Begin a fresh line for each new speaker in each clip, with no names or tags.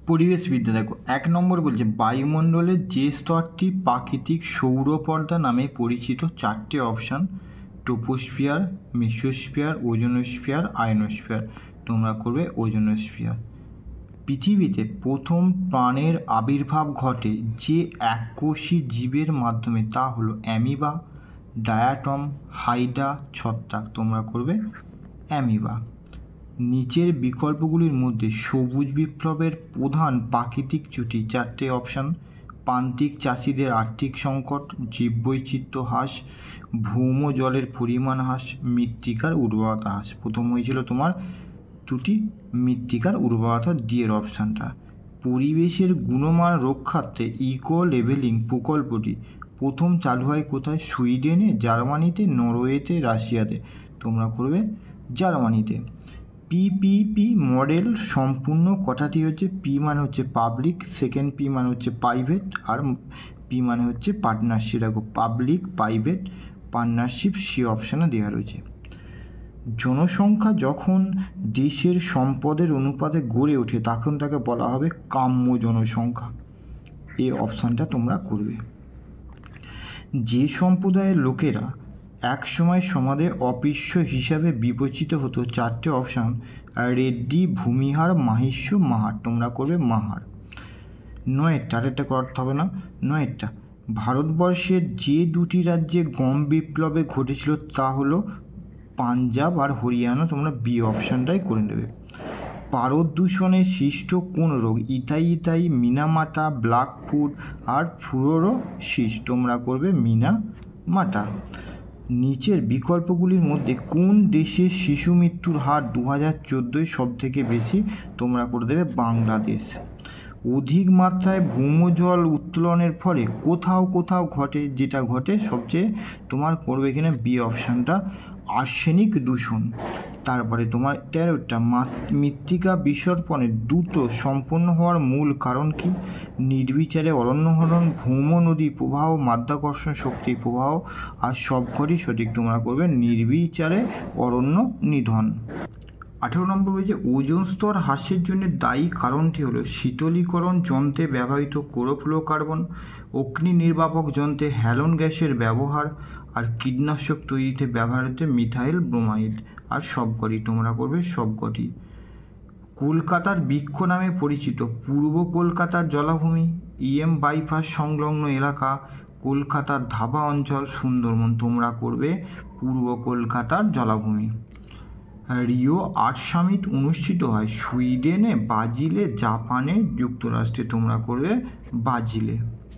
পরিবেশবিদ্যা দেখো, 1 নম্বর বলছে বায়ুমণ্ডলের যে স্তরটি প্রাকৃতিক সৌরপর্দা নামে পরিচিত। 4টে option: troposphere, mesosphere, ozonosphere, ionosphere. তোমরা করবে ওজোনোস্ফিয়ার। পৃথিবীতে প্রথম প্রাণের আবির্ভাব ঘটে যে এককোষী জীবের মাধ্যমে তা হলো অ্যামিবা, ডায়াটম, হাইড্রা, ছত্রাক। তোমরা করবে অ্যামিবা। নিচের বিকল্পগুলির মধ্যে সবুজ বিপ্লবের প্রধান প্রাকৃতিক ত্রুটি। 4টে অপশান: প্রান্তিক চাষিদের আর্থিক সংকট, জীববৈচিত্র্য হ্রাস, ভৌম জলের পরিমাণ হ্রাস, মৃত্তিকার উর্বরতা হ্রাস। প্রথম হয়েছিল তোমার ত্রুটি মৃত্তিকার উর্বরতা, ডিয়ের অপশানটা। পরিবেশের গুণমান রক্ষার্থে ইকো লেভেলিং প্রকল্পটি প্রথম চালু হয় কোথায়? সুইডেনে, জার্মানিতে, নরওয়েতে, রাশিয়াতে। তোমরা করবে জার্মানিতে। পিপিপি মডেল সম্পূর্ণ কথাটি হচ্ছে পি মানে হচ্ছে পাবলিক, সেকেন্ড পি মানে হচ্ছে প্রাইভেট, আর পি মানে হচ্ছে পার্টনারশিপ। দেখো পাবলিক, প্রাইভেট, পার্টনারশিপ, সি অপশানে দেওয়া রয়েছে। জনসংখ্যা যখন দেশের সম্পদের অনুপাতে গড়ে ওঠে তখন তাকে বলা হবে কাম্য জনসংখ্যা। এই অপশানটা তোমরা করবে। যে সম্প্রদায়ের লোকেরা একসময় সমাজে অস্পৃশ্য হিসাবে বিবেচিত হতো। 4টে অপশান: রেড্ডি, ভূমিহার, মাহিষ্য, মাহার। তোমরা করবে মাহার। 9এরটা, আরেকটা করতে হবে না। 9এরটা, ভারতবর্ষের যে দুটি রাজ্যে গম বিপ্লবে ঘটেছিল তা হলো পাঞ্জাব আর হরিয়ানা। তোমরা বি অপশানটাই করে নেবে। পারদ দূষণে সৃষ্ট কোন রোগ? ইথাই, মিনামাটা, ব্ল্যাক ফুট আর ফ্লোরোসিস। তোমরা করবে মিনামাটা। নিচের বিকল্পগুলির মধ্যে কোন দেশে শিশু মৃত্যুর হার 2014 সব থেকে বেশি? তোমরা করে দেবে বাংলাদেশ। অধিক মাত্রায় ভৌমজল উত্তোলনের ফলে কোথাও ঘটে, যেটা ঘটে সবচেয়ে তোমার করবে এখানে বি অপশানটা, আর্সেনিক দূষণ। তারপরে তোমার 13টা, মৃত্তিকা বিসর্পণের দ্রুত সম্পন্ন হওয়ার মূল কারণ কি? নির্বিচারে অরণ্যহরণ, ভৌম নদী প্রবাহ, মাধ্যাকর্ষণ শক্তির প্রবাহ, আর সবকটি সঠিক। তোমরা করবে নির্বিচারে অরণ্য নিধন। 18 নম্বর বলছে ওজোন স্তর হ্রাসের জন্য দায়ী কারণটি হলো শীতলীকরণ যন্ত্রে ব্যবহৃত ক্লোরোফ্লোরোকার্বন, অগ্নি নির্বাপক যন্ত্রে হ্যালোন গ্যাসের ব্যবহার, আর কীটনাশক তৈরিতে ব্যবহৃত মিথাইল ব্রোমাইড। আর সবকটি। তোমরা করবে সবকটি। কলকাতার বৃক্ষ নামে পরিচিত পূর্ব কলকাতার জলাভূমি, বাইপাস সংলগ্ন এলাকা, কলকাতার ধাবা অঞ্চল, সুন্দরবন। তোমরা করবে পূর্ব কলকাতার জলাভূমি। রিও আর্ট সামিট অনুষ্ঠিত হয় সুইডেনে, ব্রাজিলে, জাপানে, যুক্তরাষ্ট্রে। তোমরা করবে ব্রাজিলে।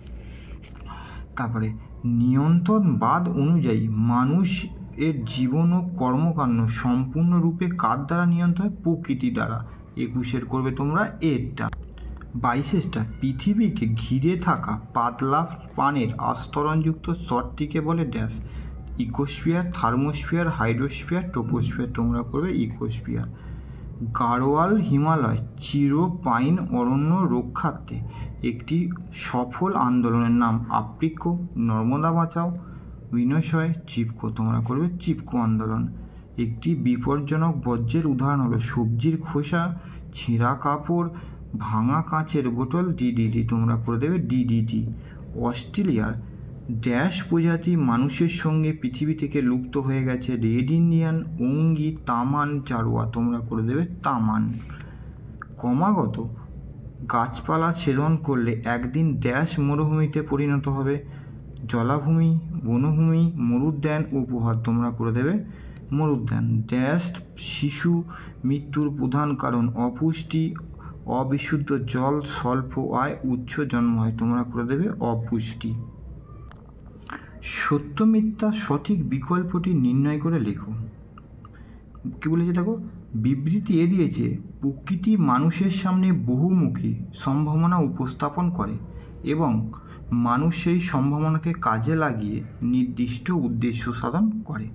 তারপরে নিয়ন্ত্রণবাদ অনুযায়ী মানুষ এর জীবন ও কর্মকাণ্ড সম্পূর্ণরূপে কার দ্বারা নিয়ন্ত্রণ হয়? প্রকৃতি দ্বারা। 21 করবে তোমরা এরটা। 22টা, পৃথিবীকে ঘিরে থাকা পাতলা পানির আস্তরণযুক্ত স্তরটিকে বলে dash? Ecosphere, thermosphere, hydrosphere, troposphere. তোমরা করবে ইকোস্ফিয়ার। গাড়োয়াল হিমালয় চিরপাইন অরণ্য রক্ষার্থে একটি সফল আন্দোলনের নাম আপ্রিকো, নর্মদা বাঁচাও, বিনশয়, চিপকো। তোমরা করবে চিপকো আন্দোলন। একটি বিপজ্জনক বর্জ্যের উদাহরণ হলো সবজির খোসা, ছেঁড়া কাপড়, ভাঙা কাঁচের বোতল, ডিডিটি। তোমরা করে দেবে ডিডিটি। অস্ট্রেলিয়ার ড্যাশ প্রজাতি মানুষের সঙ্গে পৃথিবী থেকে লুপ্ত হয়ে গেছে? রেড ইন্ডিয়ান, ওঙ্গি, তামান, জারোয়া। তোমরা করে দেবে তামান। ক্রমাগত গাছপালা ছেদন করলে একদিন ড্যাশ মরুভূমিতে পরিণত হবে? জলাভূমি, বনভূমি, মরুদ্যান, উপহার। তোমরা করে দেবে মরুদ্যান। ড্যাশ শিশু মৃত্যুর প্রধান কারণ? অপুষ্টি, অবিশুদ্ধ জল, স্বল্প আয়, উচ্চ জন্ম হয়। তোমরা করে দেবে অপুষ্টি। সত্য মিথ্যা সঠিক বিকল্পটি নির্ণয় করে লেখো। কি বলেছে দেখো, বিবৃতি এ দিয়েছে প্রকৃতি মানুষের সামনে বহুমুখী সম্ভাবনা উপস্থাপন করে এবং মানুষ সেই সম্ভাবনাকে কাজে লাগিয়ে নির্দিষ্ট উদ্দেশ্য সাধন করে।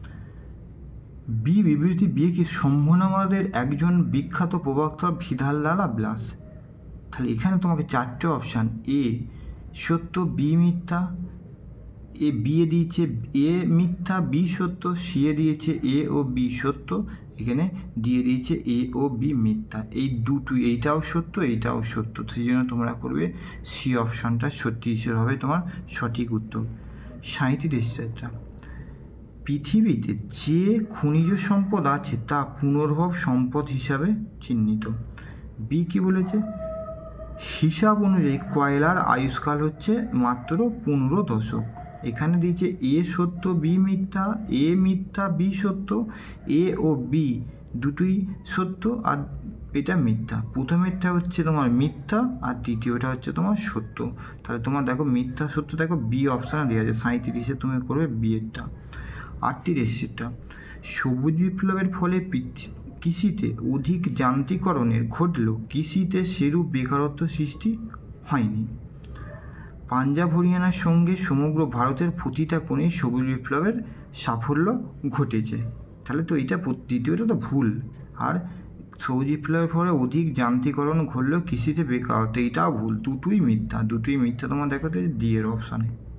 বি বিবৃতি বি কি সম্ভাবনাবাদের একজন বিখ্যাত প্রবক্তা ভিদালদালা ব্লাস। তাহলে এখানে তোমাকে 4টে অপশান, এ সত্য, বি মিথ্যা, এ বি এ দিয়েছে এ মিথ্যা বি সত্য, সি এ দিয়েছে এ ও বি সত্য, এখানে দিয়ে দিয়েছে এ ও বি মিথ্যা। এই দুটোই, এইটাও সত্য এইটাও সত্য, সেই জন্য তোমরা করবে সি অপশানটা 36 হবে তোমার সঠিক উত্তর। 37টা, পৃথিবীতে যে খনিজ সম্পদ আছে তা পুনর্ভব সম্পদ হিসাবে চিহ্নিত। বি কি বলেছে, হিসাব অনুযায়ী কয়লার আয়ুষ্কাল হচ্ছে মাত্র 15 দশক। এখানে দিয়েছে এ সত্য বি মিথ্যা, এ মিথ্যা বি সত্য, এ ও বি দুটোই সত্য আর এটা মিথ্যা। প্রথমেরটা হচ্ছে তোমার মিথ্যা আর দ্বিতীয়টা হচ্ছে তোমার সত্য। তাহলে তোমার দেখো মিথ্যা সত্য দেখো বি অপশানে দেওয়া আছে, 37-এ তুমি করবে বি এরটা। 38টা, সবুজ বিপ্লবের ফলে কৃষিতে অধিক যান্ত্রিকরণের ঘটলেও কৃষিতে সেরূপ বেকারত্ব সৃষ্টি হয়নি। পাঞ্জাব হরিয়ানার সঙ্গে সমগ্র ভারতের প্রতিটা কোণে সবুজ বিপ্লবের সাফল্য ঘটেছে। তাহলে তো এইটা দ্বিতীয়টা তো ভুল। আর সবুজ বিপ্লবের ফলে অধিক যান্ত্রিকরণ ঘটলেও কৃষিতে বেকারত্ব, এইটাও ভুল, দুটোই মিথ্যা তোমার দেখো তো ডি এর অপশানে।